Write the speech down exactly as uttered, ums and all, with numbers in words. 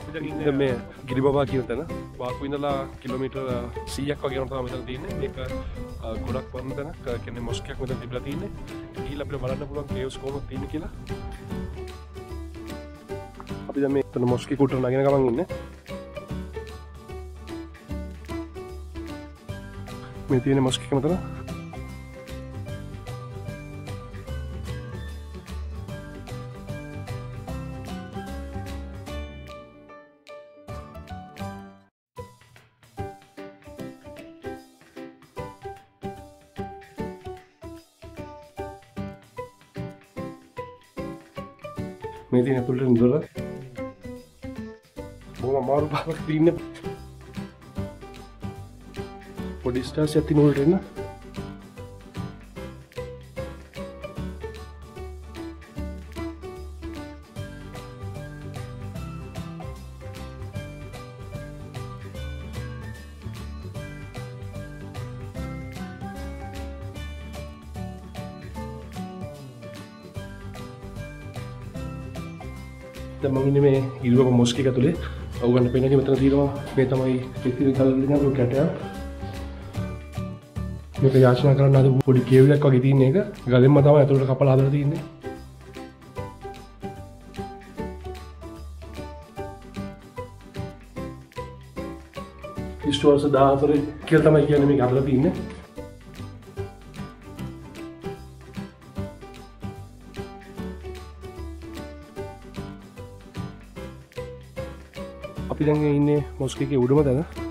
දැන් මේ ගිරිබබා කියන තැන වාකු ඉඳලා කිලෝමීටර් සීයක් වගේ යනකොට තමයි මෙතන තියෙන්නේ. මේක ගොඩක් වරන තැනක්. කියන්නේ මොස්කයක් මෙතන තිබිලා තියෙන්නේ. ගිහිල්ලා අපිට බලන්න පුළුවන් කේව්ස් කොහොමද තියෙන්නේ කියලා. අපි දැන් මේ මෙතන මොස්කේ කුටර නගින ගමන් ඉන්නේ. මේ තියෙන මොස්කේ මෙතන. මේ තියෙන ඇතුළට දොර බොහොම අමාරු පාරක් තියෙන්නේ. පොඩි ස්ටාර්ස් එකක් තියෙන උඩට එන්න. දැන් මම ඉන්නේ මේ ගිරිබබා මොස්කේ ඇතුලේ. ඔයගොල්ලන්ට පේන්නේ මෙතන තියෙනවා මේ තමයි පිටින් කලින් යන කැටයක්. මේක යාචනා කරන්න අද පොඩි කේව් එකක් වගේ තියෙන එක. ගලෙන්ම තමයි ඇතුලට කපලා හදලා තියෙන්නේ. ක්‍රිස්ටෝස් දාහතර කියලා තමයි කියන්නේ මේක අරලා තින්නේ. අපි දැන් ඉන්නේ මොස්කේ උඩම තැන.